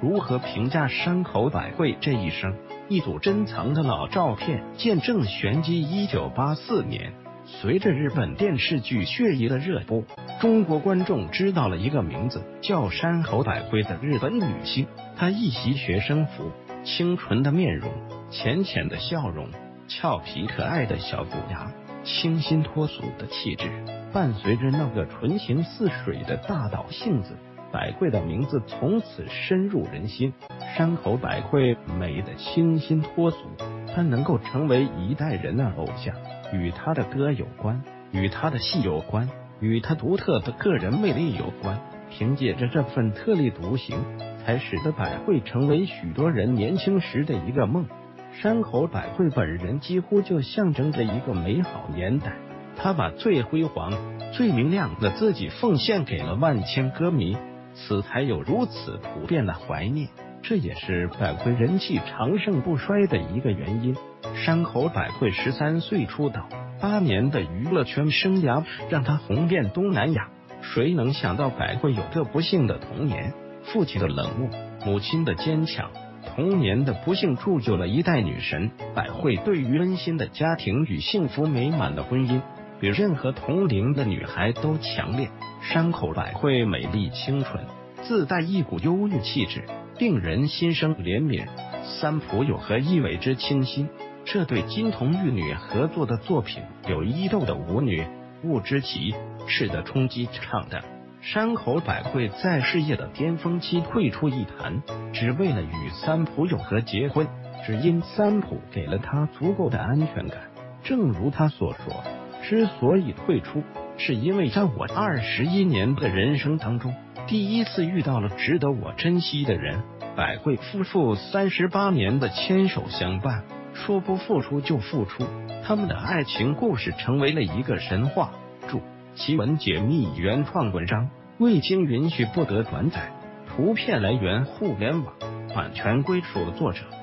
如何评价山口百惠这一生？一组珍藏的老照片见证玄机。1984年，随着日本电视剧《血液》的热播，中国观众知道了一个名字叫山口百惠的日本女星。她一袭学生服，清纯的面容，浅浅的笑容，俏皮可爱的小骨牙，清新脱俗的气质，伴随着那个纯情似水的大岛性子，百惠的名字从此深入人心。山口百惠美的清新脱俗，她能够成为一代人的偶像，与她的歌有关，与她的戏有关，与她独特的个人魅力有关。凭借着这份特立独行，才使得百惠成为许多人年轻时的一个梦。山口百惠本人几乎就象征着一个美好年代，她把最辉煌、最明亮的自己奉献给了万千歌迷，此才有如此普遍的怀念。这也是百惠人气长盛不衰的一个原因。山口百惠13岁出道，8年的娱乐圈生涯让她红遍东南亚。谁能想到百惠有个不幸的童年，父亲的冷漠，母亲的坚强，童年的不幸铸就了一代女神。百惠对于温馨的家庭与幸福美满的婚姻，比任何同龄的女孩都强烈。山口百惠美丽清纯，自带一股忧郁气质，令人心生怜悯。三浦友和伊尾之倾心，这对金童玉女合作的作品有伊豆的舞女雾之崎式的冲击唱的。山口百惠在事业的巅峰期退出艺坛，只为了与三浦友和结婚，只因三浦给了他足够的安全感。正如他所说，之所以退出，是因为在我21年的人生当中，第一次遇到了值得我珍惜的人。百惠夫妇38年的牵手相伴，说不付出就付出，他们的爱情故事成为了一个神话。注：奇闻解密原创文章，未经允许不得转载，图片来源互联网，版权归属作者。